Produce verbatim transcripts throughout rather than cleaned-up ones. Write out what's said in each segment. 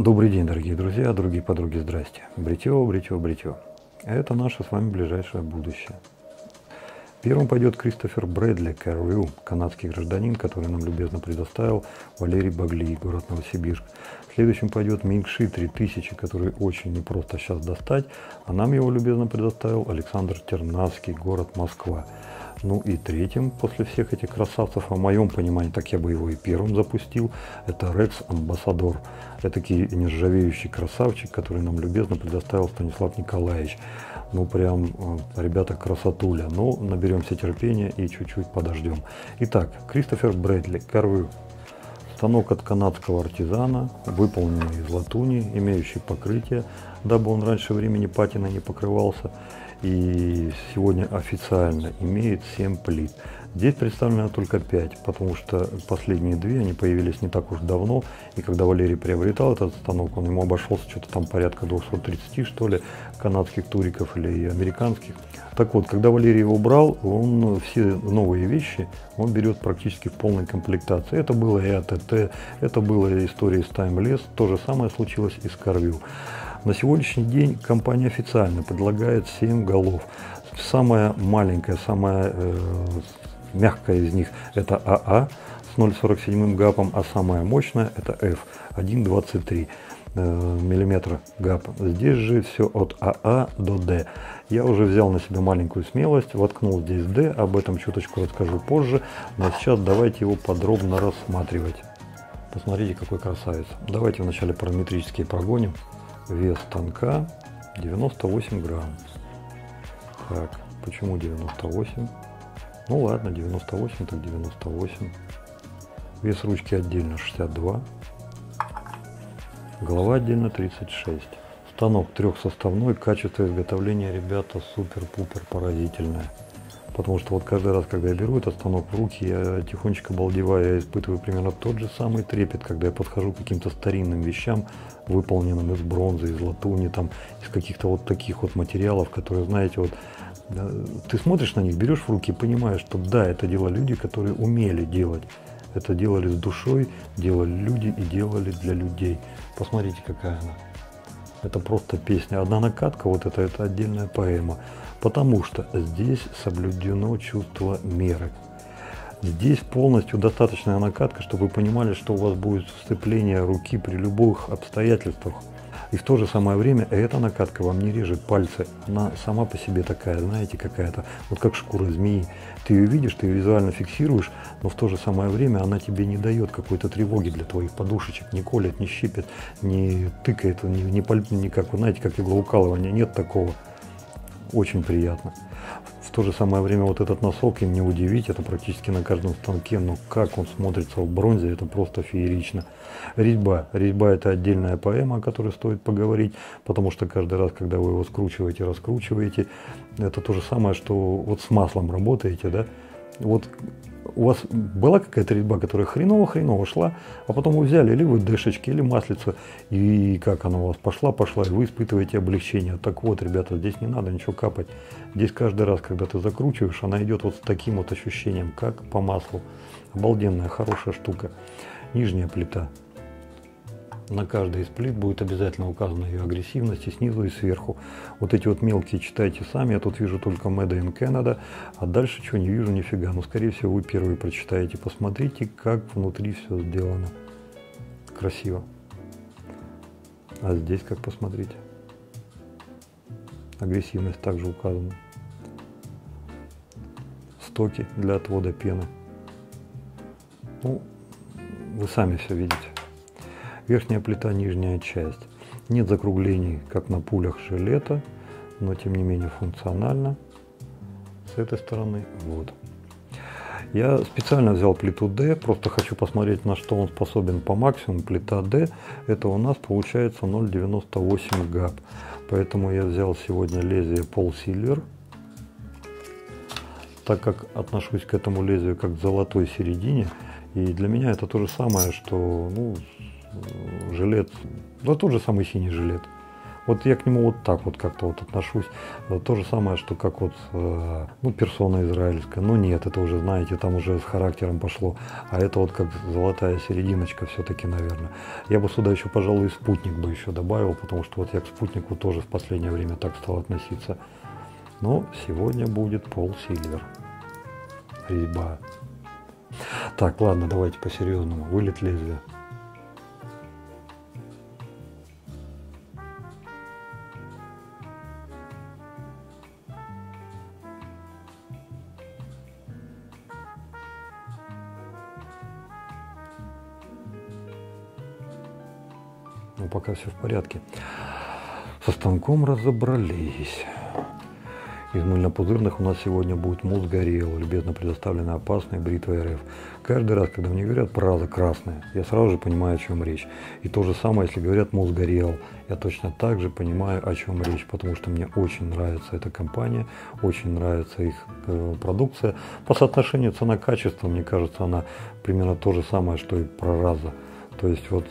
Добрый день, дорогие друзья, другие подруги, здрасте. Бритье, бритье, бритье. Это наше с вами ближайшее будущее. Первым пойдет Кристофер Брэдли Кервью, канадский гражданин, который нам любезно предоставил Валерий Багли, город Новосибирск. Следующим пойдет Мингши три тысячи, который очень непросто сейчас достать, а нам его любезно предоставил Александр Тернавский, город Москва. Ну и третьим, после всех этих красавцев, в моем понимании, так я бы его и первым запустил, это Рекс Амбассадор. Этакий нержавеющий красавчик, который нам любезно предоставил Станислав Николаевич. Ну прям, ребята, красотуля. Но наберемся терпения и чуть-чуть подождем. Итак, Кристофер Брэдли Кервью. Станок от канадского артизана, выполненный из латуни, имеющий покрытие, дабы он раньше времени патиной не покрывался. И сегодня официально имеет семь плит. Здесь представлено только пять, потому что последние две, они появились не так уж давно. И когда Валерий приобретал этот станок, он ему обошелся что-то там порядка двухсот тридцати, что ли, канадских туриков или американских. Так вот, когда Валерий его брал, он все новые вещи он берет практически в полной комплектации. Это было и АТТ, это было история с Timeless, то же самое случилось и с Кервью. На сегодняшний день компания официально предлагает семь голов. Самая маленькая, самая э, мягкая из них это АА с ноль целых сорок семь сотых гапом, а самая мощная это F один целых двадцать три миллиметра гап. Здесь же все от АА до D. Я уже взял на себя маленькую смелость, воткнул здесь D, об этом чуточку расскажу позже, но сейчас давайте его подробно рассматривать. Посмотрите, какой красавец. Давайте вначале параметрические прогоним. Вес станка девяносто восемь грамм. Так, почему девяносто восемь? Ну ладно, девяносто восемь, так девяносто восемь. Вес ручки отдельно шестьдесят два. Голова отдельно тридцать шесть. Станок трехсоставной, качество изготовления, ребята, супер-пупер поразительное. Потому что вот каждый раз, когда я беру этот станок в руки, я тихонечко балдеваю, я испытываю примерно тот же самый трепет, когда я подхожу к каким-то старинным вещам, выполненным из бронзы, из латуни, там, из каких-то вот таких вот материалов, которые, знаете, вот ты смотришь на них, берешь в руки и понимаешь, что да, это делали люди, которые умели делать. Это делали с душой, делали люди и делали для людей. Посмотрите, какая она. Это просто песня. Одна накатка, вот это, это отдельная поэма. Потому что здесь соблюдено чувство меры. Здесь полностью достаточная накатка, чтобы вы понимали, что у вас будет сцепление руки при любых обстоятельствах. И в то же самое время эта накатка вам не режет пальцы. Она сама по себе такая, знаете, какая-то, вот как шкура змеи. Ты ее видишь, ты ее визуально фиксируешь, но в то же самое время она тебе не дает какой-то тревоги для твоих подушечек, не колет, не щипет, не тыкает, не, не, не как, знаете, как иглоукалывание, нет такого. Очень приятно. В то же самое время вот этот носок им не удивить, это практически на каждом станке, но как он смотрится в бронзе, это просто феерично. Резьба. Резьба это отдельная поэма, о которой стоит поговорить, потому что каждый раз, когда вы его скручиваете, раскручиваете, это то же самое, что вот с маслом работаете, да, вот у вас была какая-то резьба, которая хреново-хреново шла, а потом вы взяли или вы дэшечки, или маслица, и как она у вас пошла-пошла, и вы испытываете облегчение. Так вот, ребята, здесь не надо ничего капать. Здесь каждый раз, когда ты закручиваешь, она идет вот с таким вот ощущением, как по маслу. Обалденная, хорошая штука. Нижняя плита. На каждой из плит будет обязательно указана ее агрессивность и снизу, и сверху. Вот эти вот мелкие читайте сами, я тут вижу только Made in Canada, а дальше что не вижу нифига. Но скорее всего вы первые прочитаете. Посмотрите, как внутри все сделано. Красиво. А здесь как посмотрите. Агрессивность также указана. Стоки для отвода пены. Ну, вы сами все видите. Верхняя плита, нижняя часть. Нет закруглений, как на пулях жилета, но тем не менее функционально. С этой стороны вот. Я специально взял плиту D, просто хочу посмотреть, на что он способен по максимуму. Плита D, это у нас получается ноль целых девяносто восемь гап. Поэтому я взял сегодня лезвие Paul Silver. Так как отношусь к этому лезвию как к золотой середине, и для меня это то же самое, что, ну, жилет, да тот же самый синий жилет. Вот я к нему вот так вот как-то вот отношусь. То же самое, что как вот, ну, персона израильская. Но нет, это уже, знаете, там уже с характером пошло. А это вот как золотая серединочка все-таки, наверное. Я бы сюда еще, пожалуй, и спутник бы еще добавил, потому что вот я к спутнику тоже в последнее время так стал относиться. Но сегодня будет Пол Сильвер. Резьба. Так, ладно, давайте по-серьезному. Вылет лезвия. Ну, пока все в порядке. Со станком разобрались. Из мыльнопузырных у нас сегодня будет Мосгорел, любезно предоставленная опасной бритвой эр эф. Каждый раз, когда мне говорят «Праза красная», я сразу же понимаю, о чем речь. И то же самое, если говорят Мосгорел, я точно так же понимаю, о чем речь, потому что мне очень нравится эта компания, очень нравится их э, продукция. По соотношению цена-качество, мне кажется, она примерно то же самое, что и Праза. То есть вот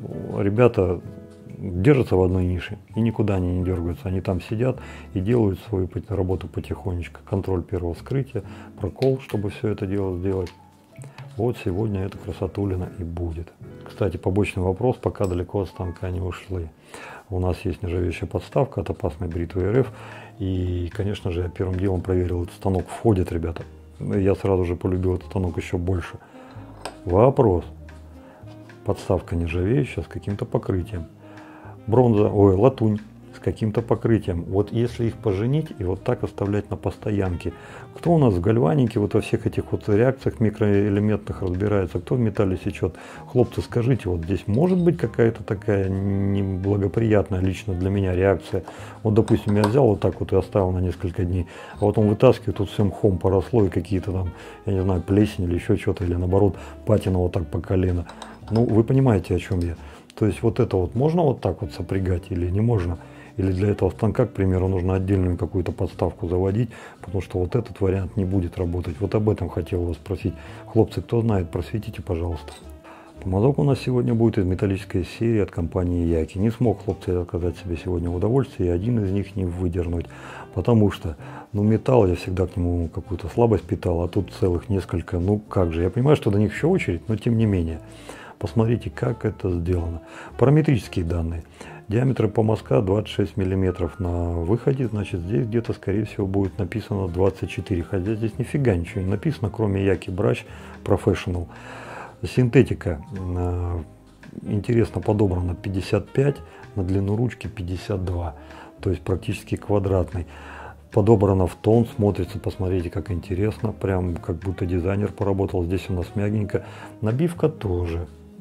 ребята держатся в одной нише и никуда они не дергаются. Они там сидят и делают свою работу потихонечку. Контроль первого вскрытия, прокол, чтобы все это дело сделать. Вот сегодня эта красотулина и будет. Кстати, побочный вопрос, пока далеко от станка не ушли. У нас есть нержавеющая подставка от опасной бритвы эр эф. И, конечно же, я первым делом проверил, этот станок входит, ребята. Я сразу же полюбил этот станок еще больше. Вопрос. Подставка нержавеющая с каким-то покрытием. Бронза, ой, латунь с каким-то покрытием. Вот если их поженить и вот так оставлять на постоянке. Кто у нас в гальванике, вот во всех этих вот реакциях микроэлементных разбирается, кто в металле сечет? Хлопцы, скажите, вот здесь может быть какая-то такая неблагоприятная лично для меня реакция? Вот, допустим, я взял вот так вот и оставил на несколько дней, а вот он вытаскивает, тут все мхом поросло и какие-то там, я не знаю, плесень или еще что-то, или наоборот, патина вот так по колено. Ну, вы понимаете, о чем я. То есть вот это вот можно вот так вот сопрягать или не можно? Или для этого станка, к примеру, нужно отдельную какую-то подставку заводить, потому что вот этот вариант не будет работать. Вот об этом хотел вас спросить. Хлопцы, кто знает, просветите, пожалуйста. Помазок у нас сегодня будет из металлической серии от компании Яки. Не смог, хлопцы, отказать себе сегодня в удовольствии и один из них не выдернуть. Потому что, ну, металл, я всегда к нему какую-то слабость питал, а тут целых несколько. Ну, как же, я понимаю, что до них еще очередь, но тем не менее. Посмотрите, как это сделано. Параметрические данные. Диаметр помазка двадцать шесть миллиметров на выходе, значит здесь где-то скорее всего будет написано двадцать четыре, хотя здесь нифига ничего не написано, кроме Яки Brush Professional. Синтетика интересно подобрана пятьдесят пять, на длину ручки пятьдесят два, то есть практически квадратный. Подобрано в тон, смотрится, посмотрите, как интересно, прям как будто дизайнер поработал. Здесь у нас мягенько. Набивка тоже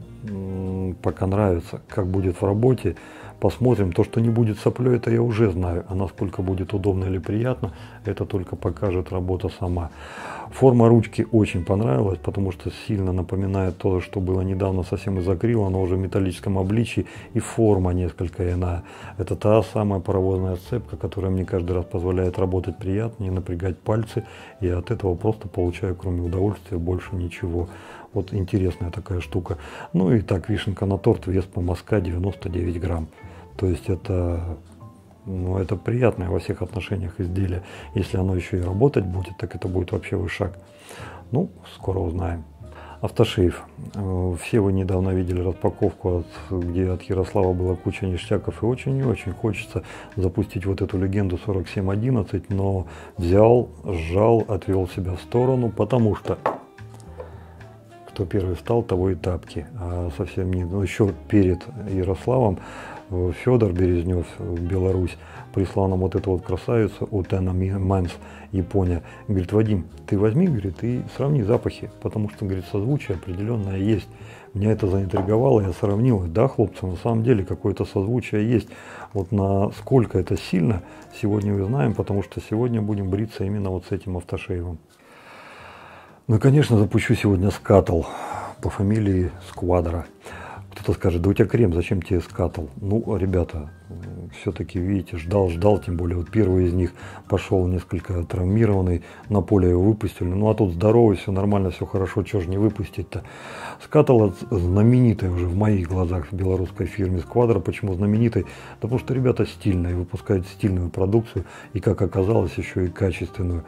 пока нравится, как будет в работе. Посмотрим. То, что не будет соплей, это я уже знаю. А насколько будет удобно или приятно, это только покажет работа сама. Форма ручки очень понравилась, потому что сильно напоминает то, что было недавно совсем из акрила, но уже в металлическом обличии, и форма несколько иная. Это та самая паровозная сцепка, которая мне каждый раз позволяет работать приятно, не напрягать пальцы, и от этого просто получаю, кроме удовольствия, больше ничего. Вот интересная такая штука. Ну и так, вишенка на торт, вес помазка девяносто девять грамм. То есть это, ну, это приятное во всех отношениях изделие. Если оно еще и работать будет, так это будет вообще вышаг. Ну, скоро узнаем. Автошейф. Все вы недавно видели распаковку, от, где от Ярослава была куча ништяков, и очень и очень хочется запустить вот эту легенду сорок семь одиннадцать, но взял, сжал, отвел себя в сторону, потому что кто первый встал, того и тапки. А совсем не, ну, еще перед Ярославом Федор Березнев, Беларусь, прислал нам вот эту вот красавицу от Anna Mans, Япония. Говорит: Вадим, ты возьми, говорит, и сравни запахи, потому что, говорит, созвучие определенное есть. Меня это заинтриговало, я сравнил. Да, хлопцы, на самом деле какое-то созвучие есть. Вот насколько это сильно, сегодня узнаем, потому что сегодня будем бриться именно вот с этим автошейвом. Ну и, конечно, запущу сегодня скаттл по фамилии Сквадра. Кто-то скажет, да у тебя крем, зачем тебе скатал? Ну, ребята, все-таки, видите, ждал, ждал, тем более вот первый из них пошел несколько травмированный, на поле его выпустили. Ну, а тут здоровый, все нормально, все хорошо, что же не выпустить-то? Скатал знаменитой уже в моих глазах в белорусской фирме Сквадра. Почему знаменитой? Да потому что ребята стильные, выпускают стильную продукцию и, как оказалось, еще и качественную.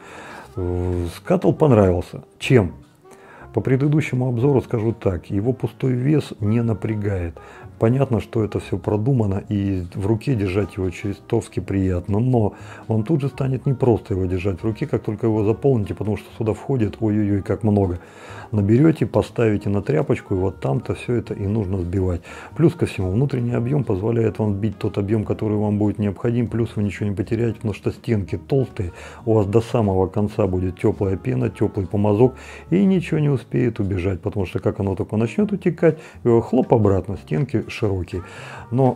Скатал понравился. Чем? По предыдущему обзору скажу так, его пустой вес не напрягает. Понятно, что это все продумано, и в руке держать его чертовски приятно, но вам тут же станет непросто его держать в руке, как только его заполните, потому что сюда входит, ой-ой-ой, как много. Наберете, поставите на тряпочку, и вот там-то все это и нужно сбивать. Плюс ко всему, внутренний объем позволяет вам сбить тот объем, который вам будет необходим, плюс вы ничего не потеряете, потому что стенки толстые, у вас до самого конца будет теплая пена, теплый помазок, и ничего не успеет убежать, потому что как оно только начнет утекать, хлоп обратно, стенки широкие. Но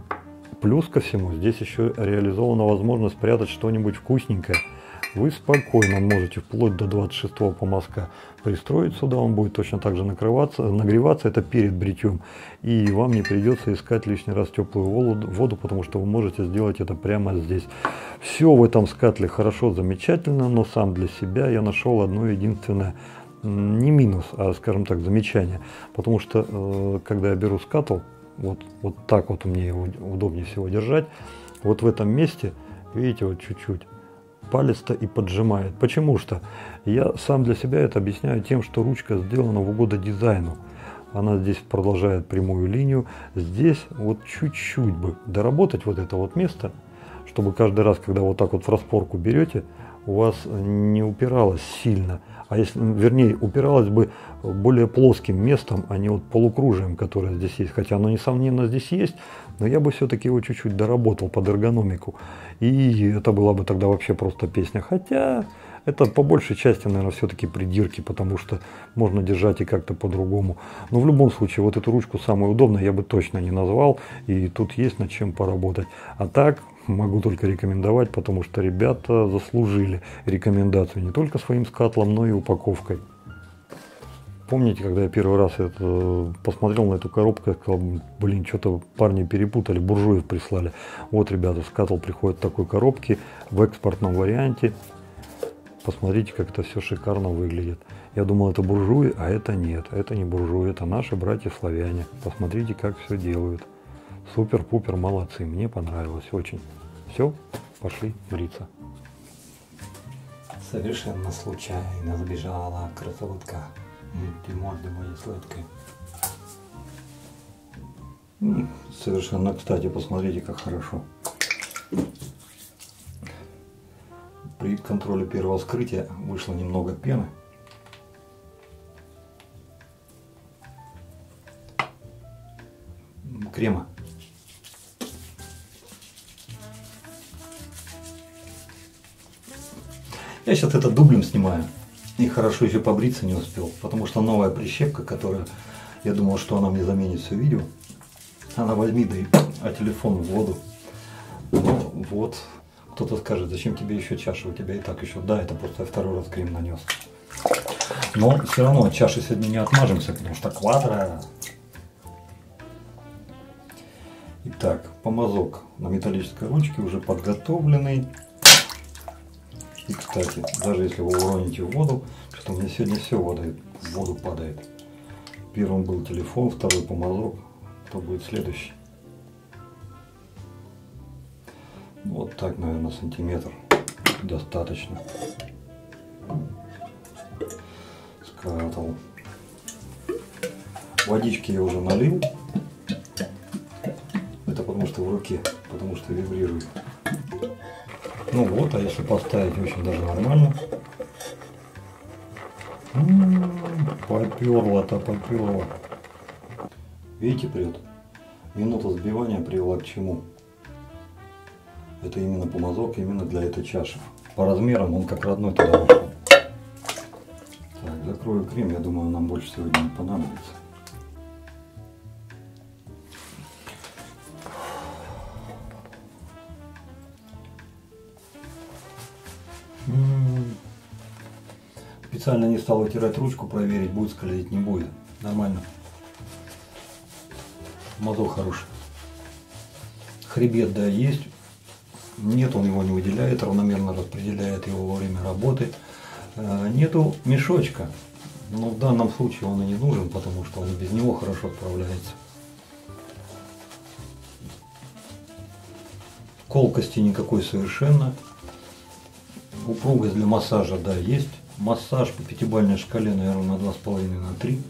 плюс ко всему, здесь еще реализована возможность спрятать что-нибудь вкусненькое. Вы спокойно можете вплоть до двадцать шестого помазка пристроить сюда, он будет точно так же накрываться, нагреваться, это перед бритьем, и вам не придется искать лишний раз теплую воду, потому что вы можете сделать это прямо здесь. Все в этом скатле хорошо, замечательно, но сам для себя я нашел одно единственное, не минус, а, скажем так, замечание, потому что когда я беру скатл, вот, вот так вот мне его удобнее всего держать, вот в этом месте, видите, вот чуть-чуть, палец-то и поджимает. Почему что? Я сам для себя это объясняю тем, что ручка сделана в угоду дизайну. Она здесь продолжает прямую линию. Здесь вот чуть-чуть бы доработать вот это вот место, чтобы каждый раз, когда вот так вот в распорку берете, у вас не упиралось сильно, а если, вернее, упиралось бы более плоским местом, а не вот полукружием, которое здесь есть. Хотя оно, несомненно, здесь есть, но я бы все-таки его чуть-чуть доработал под эргономику. И это была бы тогда вообще просто песня. Хотя это по большей части, наверное, все-таки придирки, потому что можно держать и как-то по-другому. Но в любом случае, вот эту ручку самую удобную я бы точно не назвал. И тут есть над чем поработать. А так могу только рекомендовать, потому что ребята заслужили рекомендацию не только своим скатлом, но и упаковкой. Помните, когда я первый раз это, посмотрел на эту коробку, я сказал, блин, что-то парни перепутали, буржуев прислали. Вот, ребята, скатл приходит в такой коробке, в экспортном варианте. Посмотрите, как это все шикарно выглядит. Я думал, это буржуи, а это нет. Это не буржуи, это наши братья-славяне. Посмотрите, как все делают. Супер-пупер, молодцы. Мне понравилось очень. Все, пошли бриться. Совершенно случайно сбежала красотка. Ты морды моей сладкой. Совершенно, кстати, посмотрите, как хорошо. При контроле первого вскрытия вышло немного пены. Крема. Я сейчас это дублем снимаю. И хорошо еще побриться не успел, потому что новая прищепка, которая, я думал, что она мне заменит все видео, она возьми, да и а телефон в воду. Ну вот, кто-то скажет, зачем тебе еще чаша, у тебя и так еще, да, это просто я второй раз крем нанес. Но все равно от чаши сегодня не отмажемся, потому что квадро. Итак, помазок на металлической ручке уже подготовленный. И, кстати, даже если вы уроните в воду, что у меня сегодня все вода в воду падает. Первым был телефон, второй помазок, кто будет следующий. Вот так, наверное, сантиметр достаточно. Скатал. Водички я уже налил. Это потому что в руке, потому что вибрирует. Ну вот, а если поставить, очень даже нормально. Поперло-то, поперло. Видите, прет? Минута сбивания привела к чему? Это именно помазок, именно для этой чаши. По размерам он как родной туда вышел. Так, закрою крем, я думаю, нам больше сегодня не понадобится. Специально не стал вытирать ручку, проверить, будет скользить, не будет. Нормально. Мазок хороший. Хребет, да, есть. Нет, он его не выделяет, равномерно распределяет его во время работы. Нету мешочка. Но в данном случае он и не нужен, потому что он без него хорошо справляется. Колкости никакой совершенно. Упругость для массажа, да, есть. Массаж по пятибалльной шкале, наверное, на два с половиной, на три.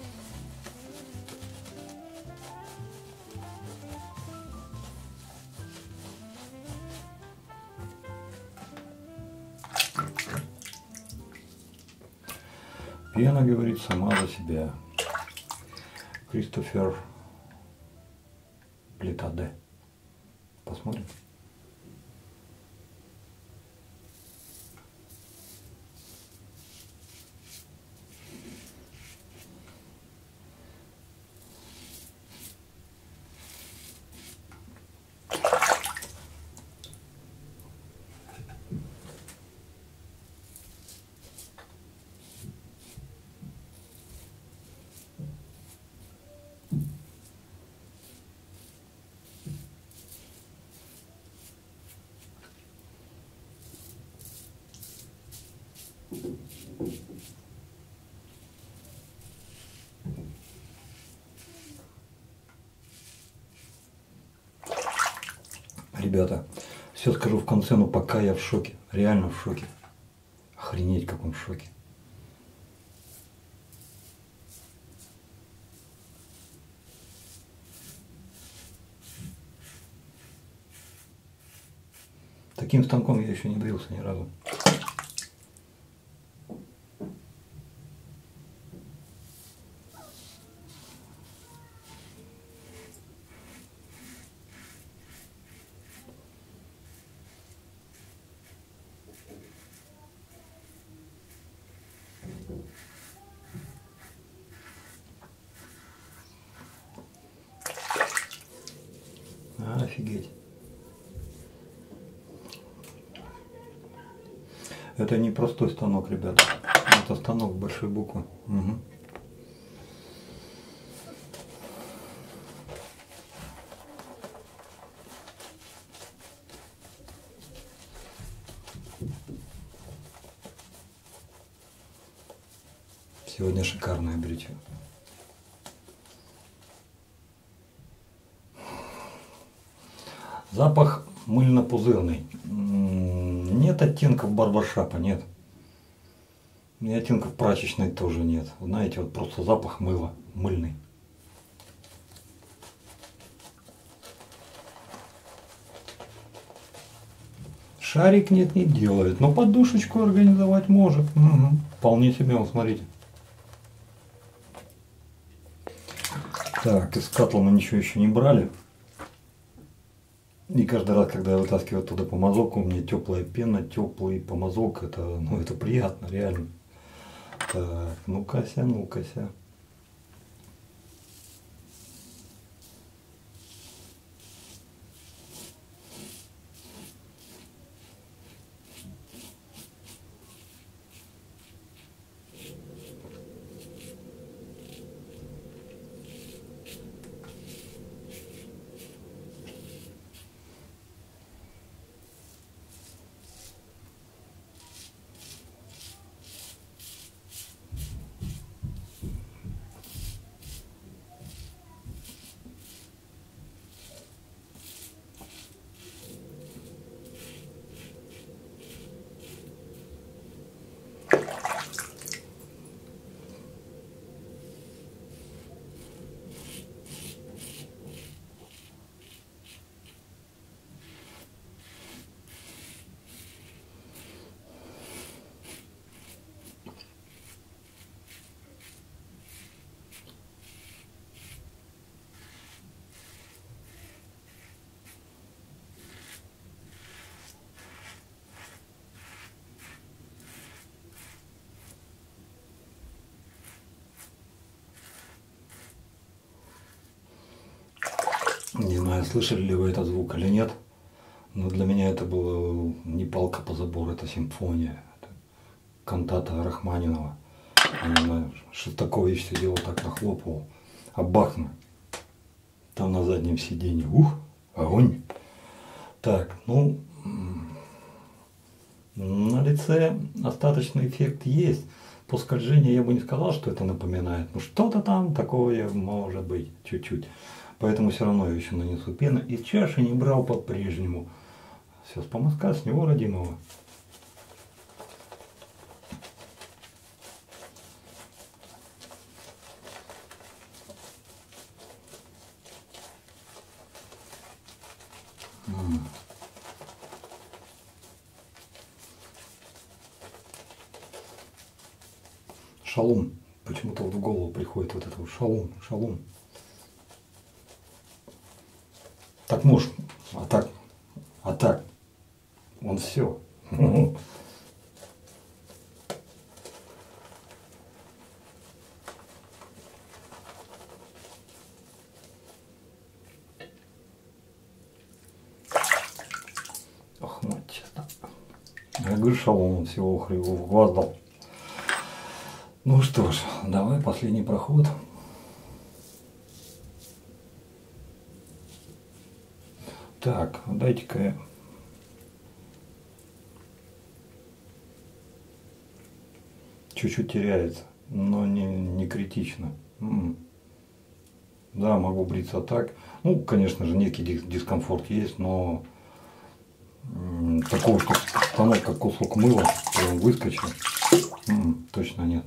Пена говорит сама за себя. Кристофер плита Д. Посмотрим. Ребята, все скажу в конце, но пока я в шоке. Реально в шоке. Охренеть, как он в шоке. Таким станком я еще не брился ни разу. Офигеть. Это не простой станок, ребята. Это станок большой буквы. Угу. Сегодня шикарное бритье. Запах мыльно-пузырный. Нет оттенков барбаршапа, нет. И оттенков прачечной тоже нет. Знаете, вот просто запах мыла, мыльный. Шарик нет, не делает, но подушечку организовать может. Угу. Вполне себе, вот смотрите. Так, из катла мы ничего еще не брали. И каждый раз, когда я вытаскиваю оттуда помазок, у меня теплая пена, теплый помазок, это, ну, это приятно, реально. Так, ну-кася, ну-кася. Не знаю, слышали ли вы этот звук или нет, но для меня это было не палка по забору, это симфония. Это кантата Рахманинова. Шостакович сидел так нахлопывал. А Бахна. Там на заднем сиденье. Ух, огонь. Так, ну, на лице остаточный эффект есть. По скольжению я бы не сказал, что это напоминает. Ну, что-то там такое может быть, чуть-чуть. Поэтому все равно я еще нанесу пену. Из чаши не брал по-прежнему. Все, с помазка с него родимого. Шалом. Почему-то вот в голову приходит вот это вот шалом, шалом. Так можешь, а так, а так, он все. Ох, мать, честно. Я говорю, шалом, он всего в глаз дал. Ну что ж, давай последний проход. Так, дайте-ка я... Чуть-чуть теряется, но не, не критично. М-м. Да, могу бриться так. Ну, конечно же, некий дискомфорт есть, но м-м, такого, что станок как кусок мыла, он выскочил, м-м, точно нет.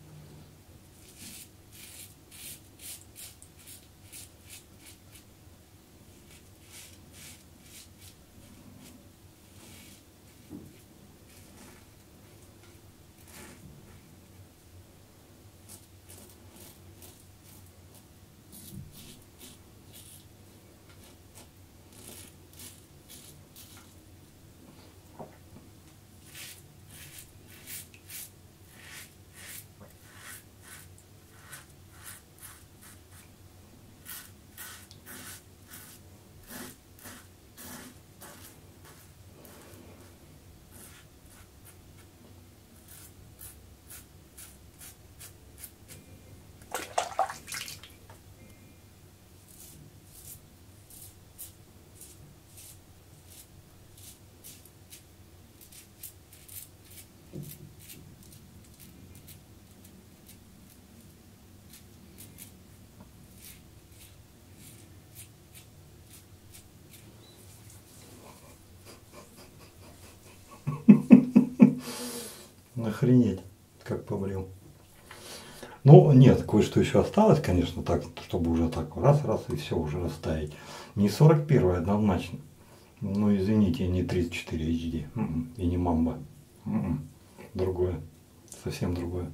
Охренеть, как побрил. Ну, нет, кое-что еще осталось, конечно, так, чтобы уже так раз-раз и все уже расставить. Не сорок первый однозначно. Ну, извините, не тридцать четыре эйч ди. И не мамба. Другое. Совсем другое.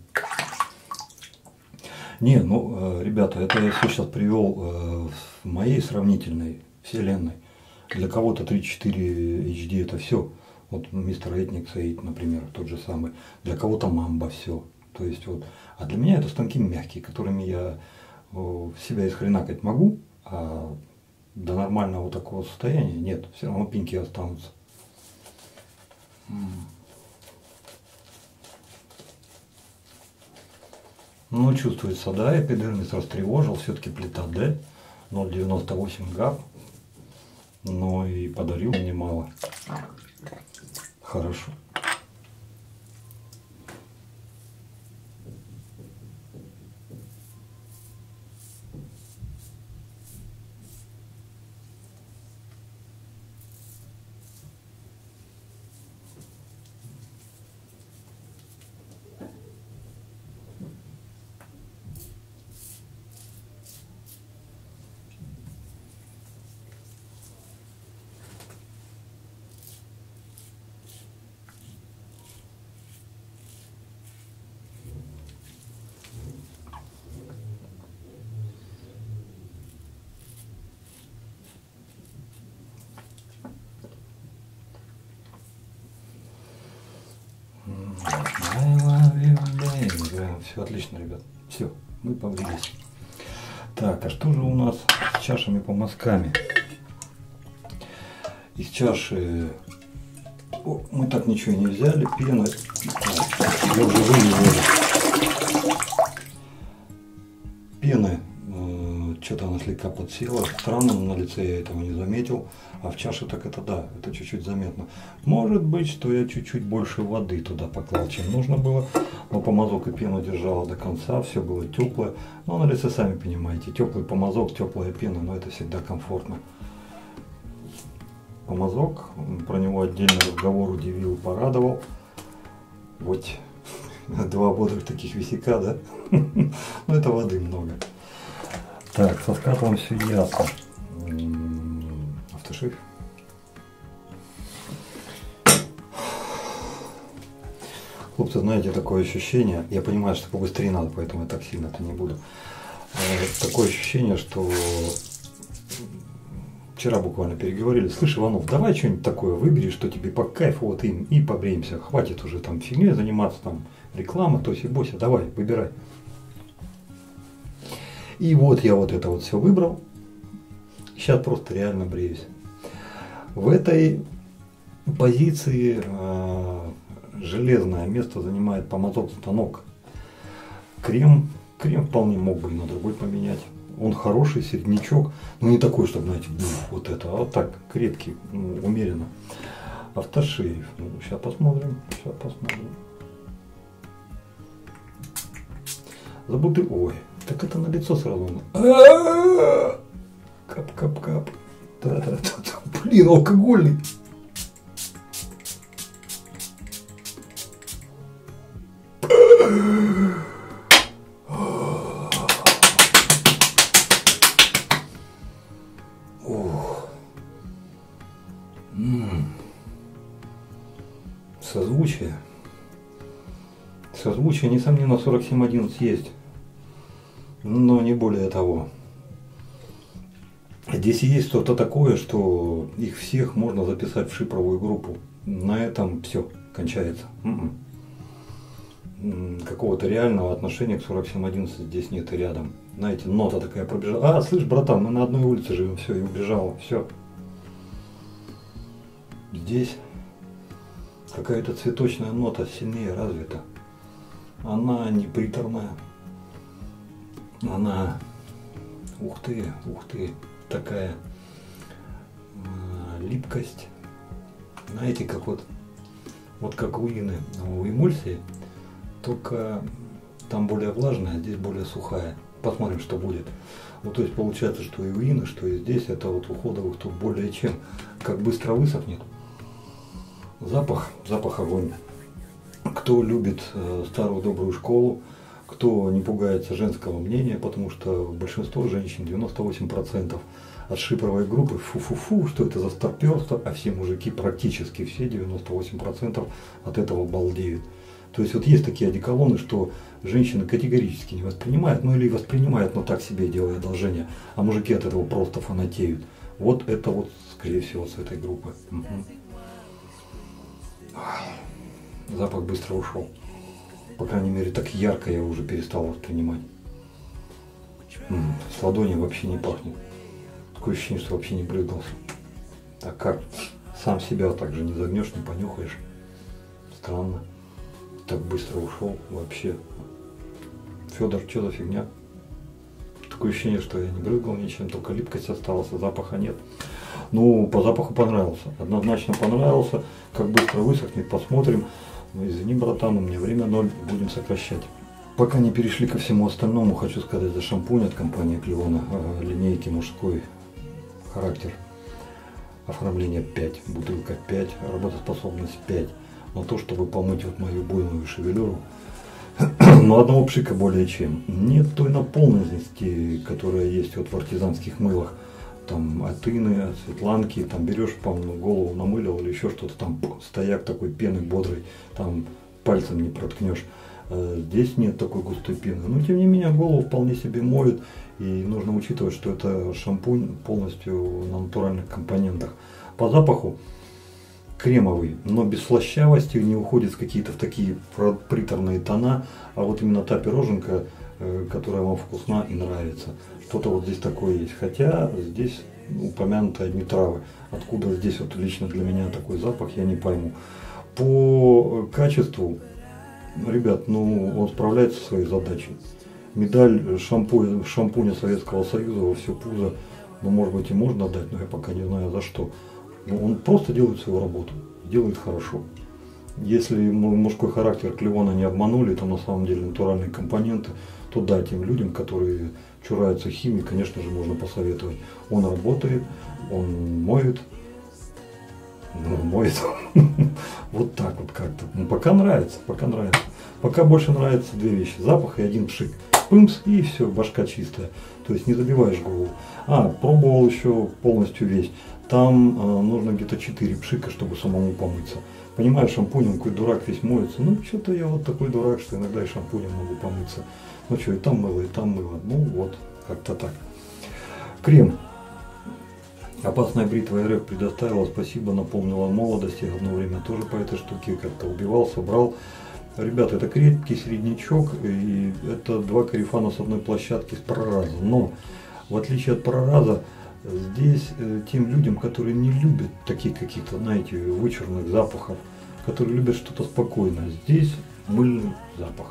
Не, ну, ребята, это я все сейчас привел в моей сравнительной вселенной. Для кого-то тридцать четыре эйч ди это все. Вот мистер Этникс восемь, например, тот же самый. Для кого-то мамба все. То есть вот. А для меня это станки мягкие, которыми я себя исхренакать могу, а до нормального такого состояния нет. Все равно пеньки останутся. Ну, чувствуется, да, эпидермис растревожил, все-таки плита D, ноль девяносто восемь гап, но и подарил немало. Хорошо. Все отлично, ребят. Все, мы побрились. Так, а что же у нас с чашами по мазками? Из чаши О, мы так ничего не взяли. Пена. Я уже вылил. Пены. Э, Что-то она слегка слегка подсела. Странно, но на лице я этого не заметил. А в чаше так это да, это чуть-чуть заметно. Может быть, что я чуть-чуть больше воды туда поклал, чем нужно было. Но помазок и пену держала до конца, все было теплое. Но на лице, сами понимаете, теплый помазок, теплая пена, но это всегда комфортно. Помазок, про него отдельный разговор удивил и порадовал. Вот два бодрых таких висяка, да? Ну это воды много. Так, со скатываем все ясно. Автошейф. Хлопцы, знаете, такое ощущение, я понимаю, что побыстрее надо, поэтому я так сильно-то не буду. Такое ощущение, что вчера буквально переговорили. Слышь, Иванов, давай что-нибудь такое выбери, что тебе по кайфу, вот им и побреемся. Хватит уже там фигней заниматься, там реклама, тоси-боси, давай, выбирай. И вот я вот это вот все выбрал. Сейчас просто реально бреюсь. В этой позиции э, железное место занимает помазок станок. Крем, крем вполне мог бы и на другой поменять. Он хороший, середнячок, но не такой, чтобы, знаете, вот это, а вот так, крепкий, ну, умеренно. Автошейф. Ну, сейчас посмотрим, сейчас посмотрим. Забуты, ой, так это на лицо сразу. Кап-кап-кап. Да-да-да, блин, алкогольный. Созвучие. Созвучие, несомненно, сорок семь одиннадцать есть. Но не более того. Здесь есть что-то такое, что их всех можно записать в шипровую группу. На этом все кончается. М-м. Какого-то реального отношения к сорок семь одиннадцать здесь нет и рядом. Знаете, нота такая пробежала. А, слышь, братан, мы на одной улице живем, все, и убежала, все. Здесь какая-то цветочная нота сильнее развита. Она не приторная. Она, ух ты, ух ты, такая э, липкость. Знаете, как вот, вот как у ины, у эмульсии, только там более влажная, а здесь более сухая. Посмотрим, что будет. Вот, то есть получается, что и у ины, что и здесь, это вот уходовых тут более чем. Как быстро высохнет. Запах, запах огонь. Кто любит э, старую добрую школу, кто не пугается женского мнения, потому что большинство женщин, девяносто восемь процентов от шипровой группы, фу-фу-фу, что это за старперство, а все мужики, практически все, девяносто восемь процентов от этого балдеют. То есть вот есть такие одеколоны, что женщины категорически не воспринимают, ну или воспринимают, но так себе делая одолжение, а мужики от этого просто фанатеют. Вот это вот, скорее всего, с этой группы. Угу. Запах быстро ушел. По крайней мере, так ярко я уже перестал воспринимать. М-м, с ладони вообще не пахнет. Такое ощущение, что вообще не брызгался. А как? Сам себя так же не загнешь, не понюхаешь. Странно. Так быстро ушел вообще. Федор, что за фигня? Такое ощущение, что я не брызгал ничем, только липкость осталась, а запаха нет. Ну, по запаху понравился. Однозначно понравился. Как быстро высохнет, посмотрим. Ну, извини, братан, у меня время ноль, будем сокращать. Пока не перешли ко всему остальному, хочу сказать за шампунь от компании Клеона, линейки мужской характер. Оформление пять, бутылка пять, работоспособность пять. Но то, чтобы помыть вот мою буйную шевелюру, но одного пшика более чем. Нет той наполненности, которая есть вот в артизанских мылах. Там от Ины, от Светланки, там берешь, по-моему, голову намылил или еще что-то, там стояк такой пены бодрый, там пальцем не проткнешь. Здесь нет такой густой пены. Но тем не менее голову вполне себе моет. И нужно учитывать, что это шампунь полностью на натуральных компонентах. По запаху кремовый, но без слащавости, не уходит в какие-то в такие приторные тона. А вот именно та пироженка, которая вам вкусна и нравится. Что-то вот здесь такое есть. Хотя здесь упомянуты одни травы. Откуда здесь вот лично для меня такой запах, я не пойму. По качеству, ребят, ну он справляется со своей задачей. медаль шампунь, шампуня Советского Союза во все пузо, ну, может быть, и можно дать, но я пока не знаю за что. Но он просто делает свою работу, делает хорошо. Если мужской характер Клеона не обманули, там на самом деле натуральные компоненты, то да, тем людям, которые чураются химии, конечно же, можно посоветовать. Он работает, он моет, ну, моет, вот так вот как-то. Ну, пока нравится, пока нравится. Пока больше нравятся две вещи: запах и один пшик. Пымс, и все, башка чистая. То есть не забиваешь голову. А, пробовал еще полностью весь. Там э, нужно где-то четыре пшика, чтобы самому помыться. Понимаешь, шампунем какой дурак весь моется. Ну, что-то я вот такой дурак, что иногда и шампунем могу помыться. Ну что, и там мыло, и там мыло. Ну вот, как-то так. Крем. Опасная бритва эр эф предоставила, спасибо, напомнила о молодости. Одно время тоже по этой штуке как-то убивался, брал. Ребята, это крепкий среднячок, и это два корефана с одной площадки с прораза. Но, в отличие от прораза, здесь э, тем людям, которые не любят таких каких-то, знаете, вычурных запахов, которые любят что-то спокойное, здесь мыльный запах.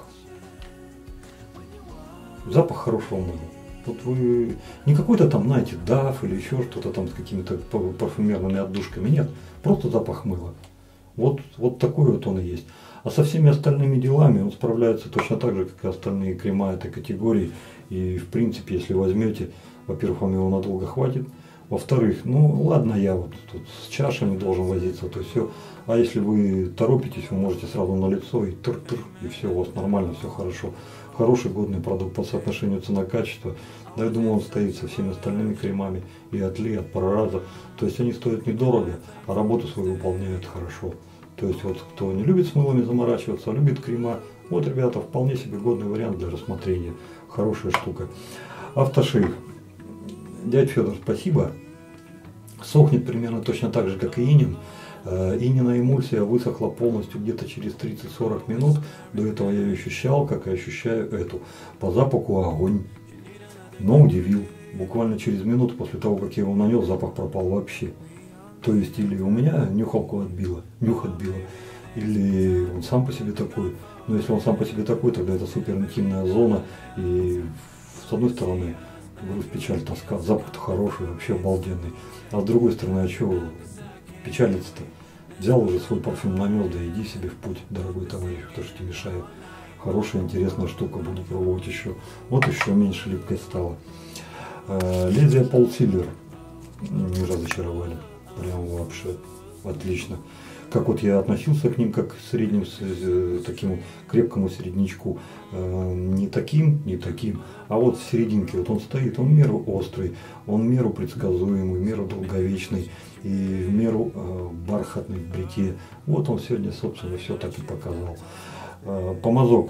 Запах хорошего мыла. Вот вы не какой-то там, знаете, даф или еще что-то там с какими-то парфюмерными отдушками. Нет, просто запах мыла. Вот, вот такой вот он и есть. А со всеми остальными делами он справляется точно так же, как и остальные крема этой категории. И в принципе, если возьмете, во-первых, вам его надолго хватит. Во-вторых, ну ладно, я вот тут с чашами должен возиться, то все. А если вы торопитесь, вы можете сразу на лицо и тыр-тыр, и все, у вас нормально, все хорошо. Хороший годный продукт по соотношению цена-качество. Да, я думаю, он стоит со всеми остальными кремами и от Ли, от Прораза. То есть они стоят недорого, а работу свою выполняют хорошо. То есть вот кто не любит с мылами заморачиваться, а любит крема, вот, ребята, вполне себе годный вариант для рассмотрения. Хорошая штука. Автошейв. Дядь Федор, спасибо. Сохнет примерно точно так же, как и инин. Инина эмульсия высохла полностью где-то через тридцать-сорок минут. До этого я ее ощущал, как и ощущаю эту. По запаху огонь. Но удивил. Буквально через минуту после того, как я его нанес, запах пропал вообще. То есть или у меня нюхалку отбило, нюх отбило, или он сам по себе такой. Но если он сам по себе такой, тогда это супер интимная зона. И с одной стороны, груз, печаль, тоска, запах-то хороший, вообще обалденный. А с другой стороны, а что печалиться-то? Взял уже свой парфюм, нанес, да иди себе в путь, дорогой товарищ, кто же тебе мешает. Хорошая, интересная штука, буду пробовать еще. Вот еще меньше липкой стало. Лезвие Пол Сильвер не разочаровали. Прям вообще отлично. Как вот я относился к ним, как к среднему, такому крепкому среднячку. Не таким, не таким, а вот в серединке. Вот он стоит, он в меру острый, он в меру предсказуемый, в меру долговечный и в меру бархатный в бритье. Вот он сегодня, собственно, все так и показал. Помазок.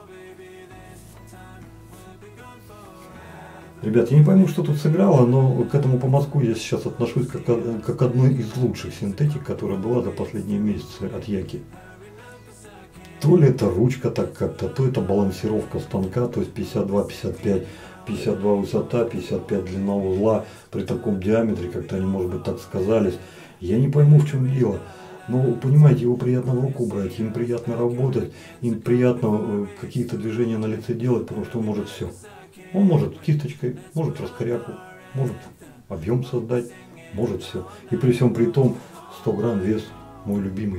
Ребят, я не пойму, что тут сыграло, но к этому помазку я сейчас отношусь как, как одной из лучших синтетик, которая была за последние месяцы от Яки. То ли это ручка так как-то, то это балансировка станка, то есть пятьдесят два пятьдесят пять, пятьдесят два высота, пятьдесят пять длина узла при таком диаметре, как-то они, может быть, так сказались. Я не пойму, в чем дело. Но, понимаете, его приятно в руку брать, им приятно работать, им приятно какие-то движения на лице делать, потому что он может все. Он может кисточкой, может раскоряку, может объем создать, может все. И при всем при том, сто грамм вес, мой любимый.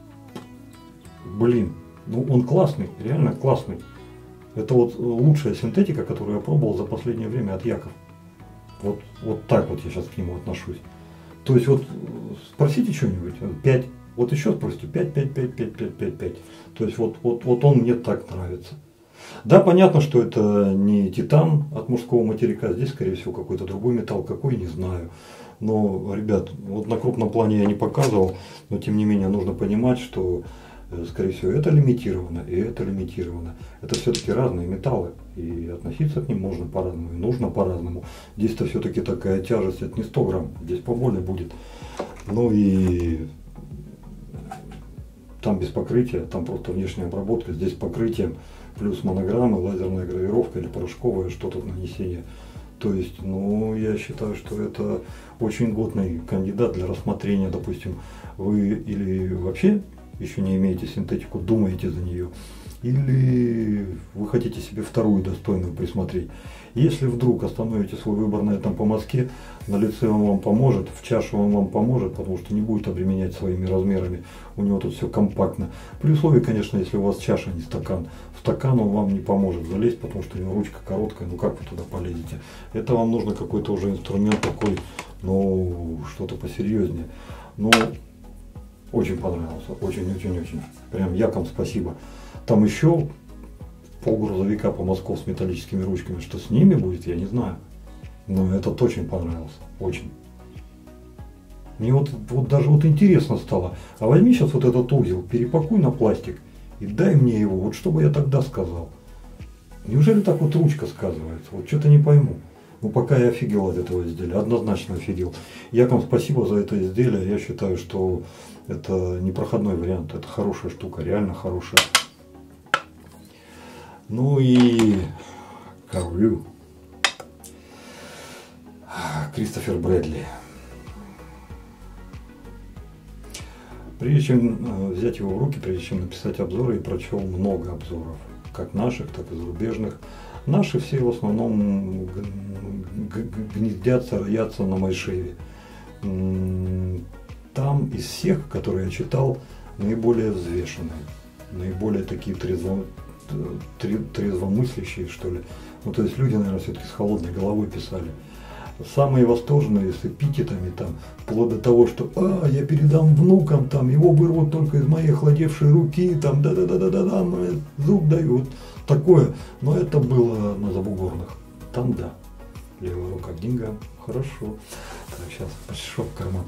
Блин, ну он классный, реально классный. Это вот лучшая синтетика, которую я пробовал за последнее время от Яков. Вот, вот так вот я сейчас к нему отношусь. То есть вот спросите что-нибудь, пять, вот еще спросите, пять, пять, пять, пять, пять, пять, пять. То есть вот, вот, вот он мне так нравится. Да, понятно, что это не титан от мужского материка, здесь, скорее всего, какой-то другой металл, какой, не знаю. Но, ребят, вот на крупном плане я не показывал, но тем не менее нужно понимать, что, скорее всего, это лимитировано и это лимитировано. Это все-таки разные металлы, и относиться к ним можно по-разному, и нужно по-разному. Здесь-то все-таки такая тяжесть, это не сто грамм, здесь поболее будет. Ну и там без покрытия, там просто внешняя обработка, здесь покрытием. Плюс монограмма, лазерная гравировка или порошковое что-то нанесение. То есть, ну, я считаю, что это очень годный кандидат для рассмотрения. Допустим, вы или вообще еще не имеете синтетику, думаете за нее, или вы хотите себе вторую достойную присмотреть. Если вдруг остановите свой выбор на этом помазке, на лице он вам поможет, в чашу он вам поможет, потому что не будет обременять своими размерами, у него тут все компактно. При условии, конечно, если у вас чаша, не стакан. В стакан он вам не поможет залезть, потому что у него ручка короткая, ну как вы туда полезете? Это вам нужно какой-то уже инструмент такой, ну, что-то посерьезнее. Ну, очень понравился, очень-очень-очень. Прям яком спасибо. Там еще полгрузовика по Москве с металлическими ручками, что с ними будет, я не знаю. Но этот очень понравился, очень. Мне вот, вот даже вот интересно стало, а возьми сейчас вот этот узел, перепакуй на пластик и дай мне его, вот что бы я тогда сказал. Неужели так вот ручка сказывается? Вот что-то не пойму. Ну пока я офигел от этого изделия, однозначно офигел. Якам спасибо за это изделие, я считаю, что это непроходной вариант, это хорошая штука, реально хорошая. Ну и коврю. Кристофер Брэдли. Прежде чем взять его в руки, прежде чем написать обзоры, я прочел много обзоров, как наших, так и зарубежных. Наши все в основном гнездятся, роятся на Майшеве. Там из всех, которые я читал, наиболее взвешенные, наиболее такие трезво, трезвомыслящие, что ли. Ну, то есть люди, наверное, все-таки с холодной головой писали. Самые восторженные с эпитетами, там, вплоть до того, что а, я передам внукам, там, его вырвут только из моей охладевшей руки, там, да-да-да-да-да, зуб дают. Такое. Но это было на Забугорных. Там да. Левая рука к деньгам. Хорошо. Так, сейчас пошел в карман.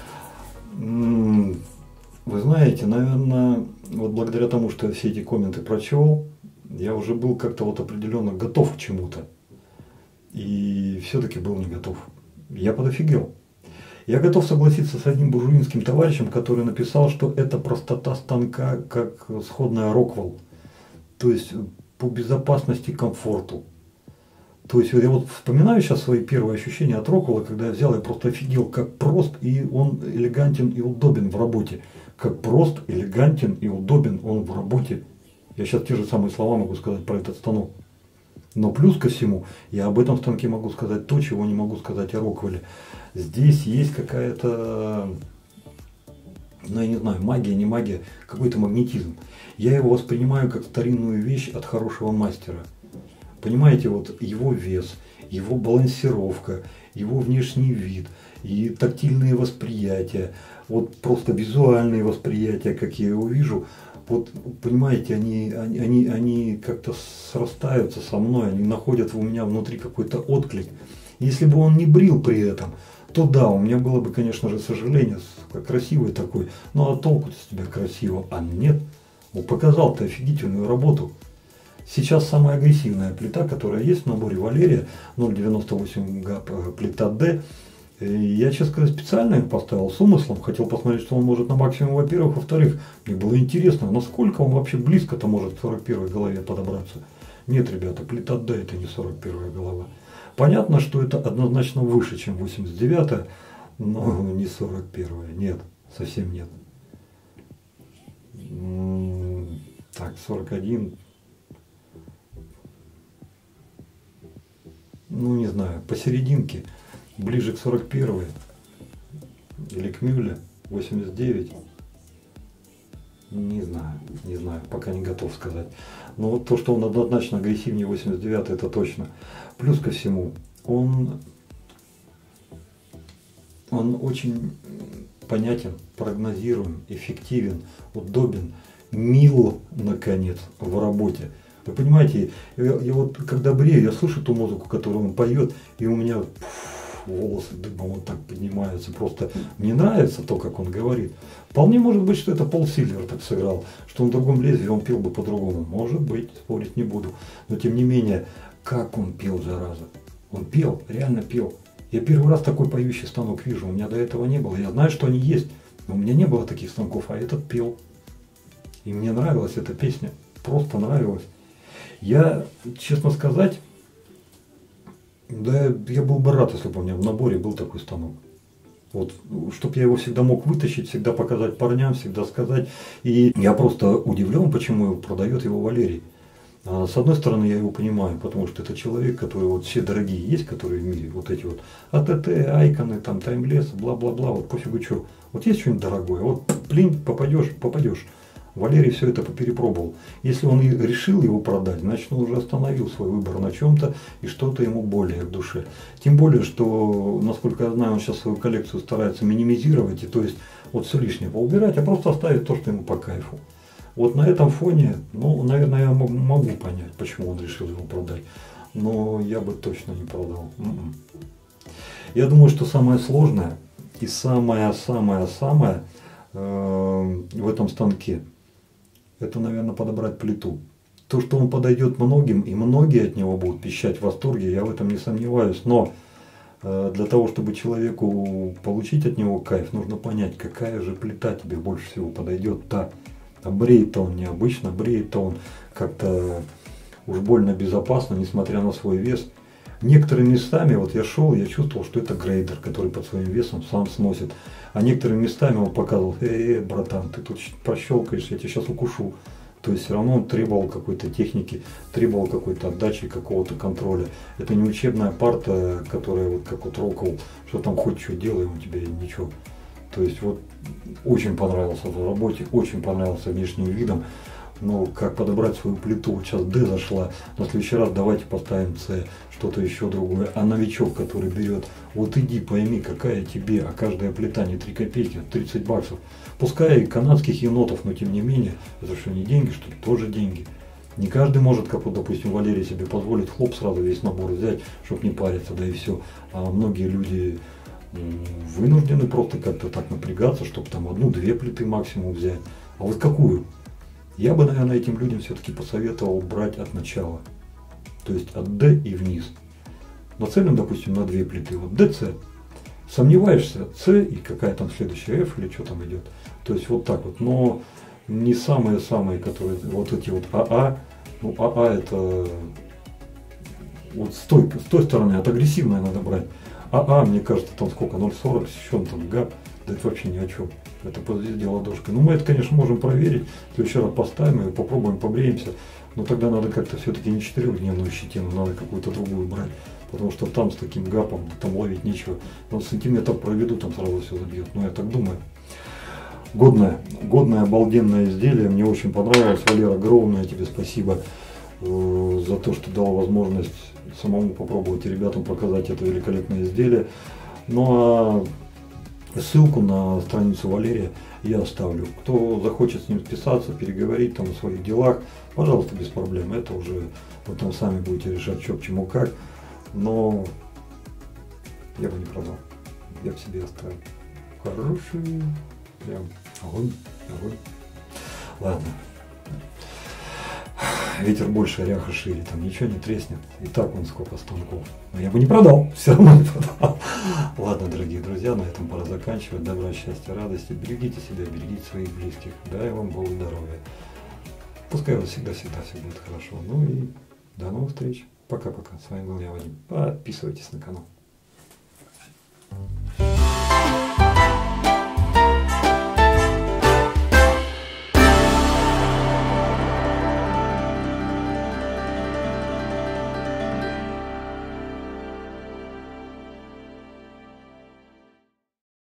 Вы знаете, наверное, вот благодаря тому, что я все эти комменты прочел, я уже был как-то вот определенно готов к чему-то. И все-таки был не готов. Я подофигел. Я готов согласиться с одним буржуинским товарищем, который написал, что это простота станка, как сходная Роквелл. То есть по безопасности, комфорту. То есть я вот вспоминаю сейчас свои первые ощущения от Роквелла, когда я взял, я просто офигел, как прост и он элегантен и удобен в работе. Как прост, элегантен и удобен он в работе. Я сейчас те же самые слова могу сказать про этот станок. Но плюс ко всему, я об этом станке могу сказать то, чего не могу сказать о Роквелле. Здесь есть какая-то, ну я не знаю, магия, не магия, какой-то магнетизм. Я его воспринимаю как старинную вещь от хорошего мастера. Понимаете, вот его вес, его балансировка, его внешний вид, и тактильные восприятия, вот просто визуальные восприятия, как я его вижу, вот понимаете, они, они, они, они как-то срастаются со мной, они находят у меня внутри какой-то отклик. Если бы он не брил при этом, то да, у меня было бы, конечно же, сожаление, красивый такой, ну а толку-то с тебя красиво, а нет, он показал-то офигительную работу. Сейчас самая агрессивная плита, которая есть в наборе Валерия, ноль девяносто восемь гап плита D. Я, честно сказать, специально ее поставил с умыслом, хотел посмотреть, что он может на максимум, во-первых, во-вторых, мне было интересно, насколько он вообще близко-то может к сорок первой голове подобраться. Нет, ребята, плита D это не сорок первая голова. Понятно, что это однозначно выше, чем восемьдесят девятая, но не сорок первая, нет, совсем нет. Так, сорок один. Ну, не знаю, посерединке, ближе к сорок первой или к Мюлле, восемьдесят девять. Не знаю, не знаю, пока не готов сказать. Но вот то, что он однозначно агрессивнее восемьдесят девятой, это точно. Плюс ко всему, он, он очень понятен, прогнозируем, эффективен, удобен, мил, наконец, в работе. Вы понимаете, я, я вот когда брею, я слышу ту музыку, которую он поет, и у меня пфф, волосы дыбом вот так поднимаются. Просто мне нравится то, как он говорит. Вполне может быть, что это Пол Сильвер так сыграл, что он в другом лезвии он пел бы по-другому. Может быть, спорить не буду. Но тем не менее, как он пел, зараза. Он пел, реально пел. Я первый раз такой поющий станок вижу, у меня до этого не было. Я знаю, что они есть, но у меня не было таких станков, а этот пел. И мне нравилась эта песня, просто нравилась. Я, честно сказать, да, я был бы рад, если бы у меня в наборе был такой станок. Вот, чтобы я его всегда мог вытащить, всегда показать парням, всегда сказать. И я просто удивлен, почему продает его Валерий. С одной стороны, я его понимаю, потому что это человек, который вот все дорогие есть, которые в мире, вот эти вот АТТ, Айконы, там, Таймлесс, бла-бла-бла, вот пофигу что. Вот есть что-нибудь дорогое, вот плинь, попадешь, попадешь. Валерий все это перепробовал. Если он и решил его продать, значит он уже остановил свой выбор на чем-то и что-то ему более в душе. Тем более, что, насколько я знаю, он сейчас свою коллекцию старается минимизировать, и то есть вот все лишнее поубирать, а просто оставить то, что ему по кайфу. Вот на этом фоне, ну, наверное, я могу понять, почему он решил его продать, но я бы точно не продал. Я думаю, что самое сложное и самое-самое-самое э, в этом станке, это, наверное, подобрать плиту. То, что он подойдет многим, и многие от него будут пищать в восторге, я в этом не сомневаюсь. Но э, для того, чтобы человеку получить от него кайф, нужно понять, какая же плита тебе больше всего подойдет. Да, а бреет-то он необычно, бреет-то он как-то уж больно безопасно, несмотря на свой вес. Некоторыми местами, вот я шел, я чувствовал, что это грейдер, который под своим весом сам сносит. А некоторыми местами он показывал: эй, братан, ты тут прощелкаешь, я тебя сейчас укушу. То есть все равно он требовал какой-то техники, требовал какой-то отдачи, какого-то контроля. Это не учебная парта, которая вот как вот Рокол, что там хоть что делаем, у тебя ничего. То есть вот очень понравился в работе, очень понравился внешним видом. Но как подобрать свою плиту? Вот сейчас D зашла, на следующий раз давайте поставим C, что-то еще другое. А новичок, который берет, вот иди пойми, какая тебе, а каждая плита не три копейки, тридцать баксов. Пускай и канадских енотов, но тем не менее, это что, не деньги, что ли? Тоже деньги. Не каждый может, как вот, допустим, Валерий себе позволит, хлоп, сразу весь набор взять, чтобы не париться, да и все. А многие люди вынуждены просто как-то так напрягаться, чтобы там одну-две плиты максимум взять. А вот какую? Я бы, наверное, этим людям все-таки посоветовал брать от начала. То есть от D и вниз. Нацелен, допустим, на две плиты. Вот D, C. Сомневаешься, C и какая там следующая F или что там идет. То есть вот так вот. Но не самые-самые, которые вот эти вот АА. Ну, АА это вот с той, с той стороны, от агрессивной надо брать. АА, мне кажется, там сколько, ноль сорок, еще там гап. Да это вообще ни о чем. Это подвезде ладошкой. Ну, мы это, конечно, можем проверить. В следующий раз поставим и попробуем, побреемся. Но тогда надо как-то все-таки не четырехдневную щетину, надо какую-то другую брать. Потому что там с таким гапом там ловить нечего. Но сантиметр проведу, там сразу все забьет. Ну, я так думаю. Годное, годное, обалденное изделие. Мне очень понравилось. Валера, огромное тебе спасибо э, за то, что дал возможность самому попробовать и ребятам показать это великолепное изделие. Ну, а ссылку на страницу Валерия я оставлю. Кто захочет с ним списаться, переговорить там о своих делах, пожалуйста, без проблем. Это уже вы там сами будете решать, что к чему, как. Но я бы не продал. Я бы себе оставил. Хороший. Прям огонь, огонь. Ладно. Ветер больше, ряха шире, там ничего не треснет. И так вон сколько станков. Но я бы не продал, все равно не продал. Ладно, дорогие друзья, на этом пора заканчивать. Добра, счастья, радости. Берегите себя, берегите своих близких. Дай вам Бог здоровья. Пускай у вас всегда-всегда все будет хорошо. Ну и до новых встреч. Пока-пока. С вами был я, Вадим. Подписывайтесь на канал.